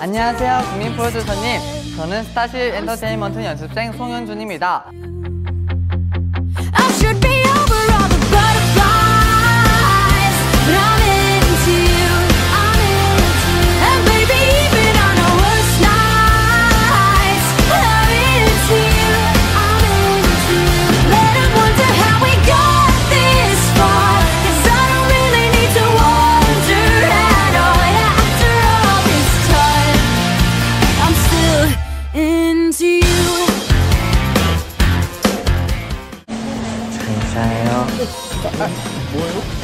안녕하세요, 국민 프로듀서님. 저는 스타쉽 엔터테인먼트 연습생 송현준입니다. 감사해요. 뭐예요?